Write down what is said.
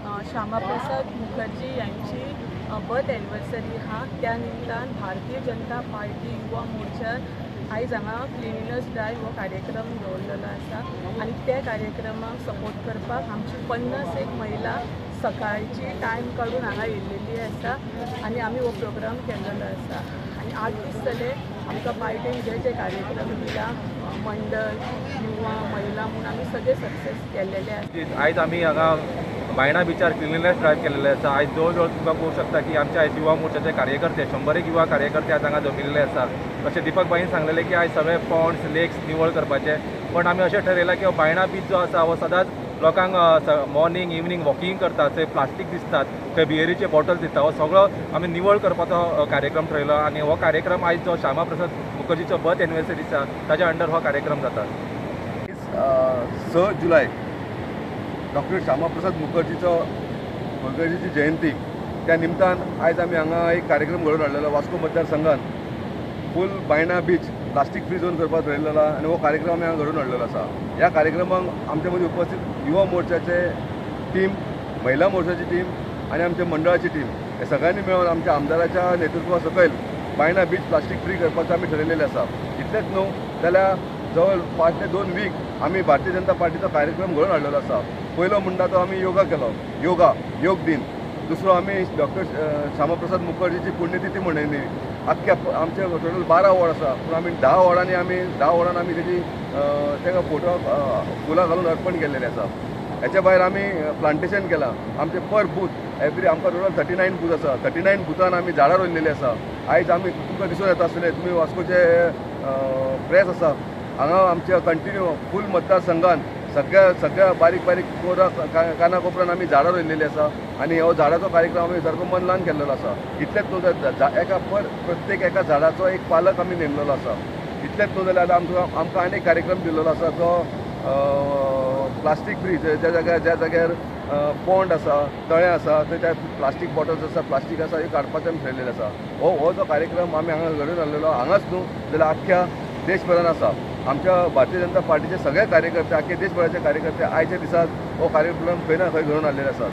श्यामाप्रसाद मुखर्जी यांची birth anniversary हा त्या निमतान भारतीय जनता पार्टी युवा मोर्चार आयज हांगा क्लिनिनस ड्रायव्ह हो कार्यक्रम दवरलेलो आसा आनी त्या कार्यक्रमाक सपोर्ट करपाक आमची 50 महिला सकाळची टायम काढून हांगा येयल्लेली आसा आनी आमी हो प्रोग्राम केल्लो आसा आनी 8 दीस जाले आमकां पार्टीन जे कार्यक्रम दिला मंडळ युवा महिला म्हणून आमी सगळे सक्सेस केलेले आसा। आयज आमी हांगा बायणा बिचार क्लिननेस ड्रायव्ह केलेले आसा। आयज जवळ जवळ तुमकां पळोवंक शकता की आमच्या आयज युवा मोर्चाचे कार्यकर्ते 100 युवा कार्यकर्ते आज हांगा जमिल्ले आसा। तशें दीपक बाईन सांगलेलें की आयज सगळे पॉन्ड्स लेक्स निवळ करपाचे, पण आमी अशें ठरयलां की हो बायणा बीच जो आसा हो सदांच लोकांक मॉर्निंग इवनिंग वॉकिंग करतात, थंय प्लास्टीक दिसतात, थंय बियरीचे बॉटल्स दिसतात, हो सगळो आमी निवळ करपाचो कार्यक्रम ठरयलो आनी हो कार्यक्रम आयज जो श्यामाप्रसाद मुखर्जीचो बर्थ एनिवर्सरी आसा ताच्या अंडर हो कार्यक्रम जाता। 6 जुलय डॉक्टर श्यामाप्रसाद मुखर्जीची जयंती त्या निमतान आयज आमी हांगा एक कार्यक्रम घडोवन हाडलेलो। वास्को मतदारसंघान फूल Baina beach plastic free zone करपाक थरयल्लो आनी हो कार्यक्रम आमी हांगा घडोवन हाडलेलो आसा। ह्या कार्यक्रमाक आमचे मदीं उपस्थित युवा मोर्चाचे टीम, महिला मोर्चाची टीम आनी आमच्या मंडळाची टीम हे सगळ्यांनी मेळून आमच्या आमदाराच्या नेतृत्वा सकयल बायणा बीच प्लास्टीक फ्री करपाचें आमी ठरयलेलें आसा। इतलेंच न्हू जाल्यार जवळ 5 ते 2 वीक आमी भारतीय जनता पार्टीचो कार्यक्रम घडोवन हाडलेलो आसा। पयलो म्हणटा तो आमी योगा केलो, योग दिन। दुसरो आमी डॉक्टर श्यामाप्रसाद मुखर्जीची पुण्यतिथी मनयली। आख्ख्या आमचे टोटल 12 वॉर्ड आसा, पूण आमी 10 वॉर्डांनी आमी तेजी ताका फोटो फुलां घालून अर्पण केल्लेलें आसा। हेच्या भायर आमी प्लांटेशन केलां। आमचे पर बूथ आमकां टोटल 39 बूथ आसा। 39 बुथान आमी झाडां रोयलेलीं आसा। आयज आमी तुमकां दिसून येता आसतलें, तुमी वास्कोचे प्रेस आसा हांगा आमच्या कंटिन्यू फूल मतदारसंघान सगळ्या बारीक काना कोपऱ्यान आमी झाडां रोयलेलीं आसा आनी हो झाडाचो कार्यक्रम आमी सारको मन लावन केल्लो आसा। इतलेंच न्हू प्रत्येक एका झाडाचो एक पालक आमी नेमलेलो आसा। इतलेंच न्हू जाल्यार आमकां आनी एक कार्यक्रम दिल्लो आसा जो प्लास्टीक फ्री, ज्या जाग्यार पॉन्ड आसा, तळें आसा, थंय त्या प्लास्टीक बॉटल्स आसा, प्लास्टीक आसा, हे काडपाचें आमी ठरयलेलें आसा। हो जो कार्यक्रम आमी हांगा घडोवन हाडलेलो हांगाच न्हू जाल्यार आख्ख्या देशभरान आसा। आमच्या भारतीय जनता पार्टीचे सगळे कार्यकर्ते, आख्खे देशभराचे कार्यकर्ते आयच्या दिसाक हो कार्यक्रम खंय ना खंय घडोवन हाडलेले आसा।